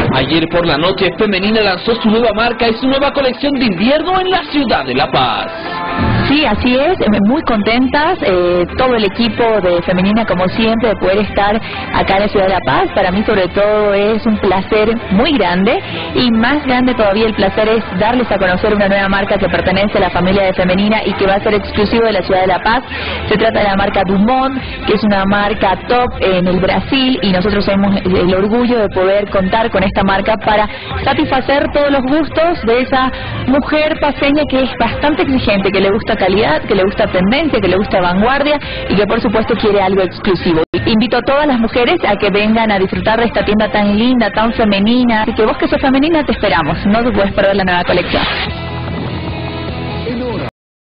Ayer por la noche, Femenina lanzó su nueva marca y su nueva colección de invierno en la ciudad de La Paz. Sí, así es, muy contentas, todo el equipo de Femenina como siempre de poder estar acá en la ciudad de La Paz. Para mí sobre todo es un placer muy grande y más grande todavía el placer es darles a conocer una nueva marca que pertenece a la familia de Femenina y que va a ser exclusivo de la ciudad de La Paz. Se trata de la marca Dumont, que es una marca top en el Brasil y nosotros tenemos el orgullo de poder contar con esta marca para satisfacer todos los gustos de esa mujer paseña que es bastante exigente, que le gusta calidad, que le gusta tendencia, que le gusta vanguardia y que por supuesto quiere algo exclusivo. Invito a todas las mujeres a que vengan a disfrutar de esta tienda tan linda, tan femenina, así que vos que sos femenina te esperamos, no te puedes perder la nueva colección.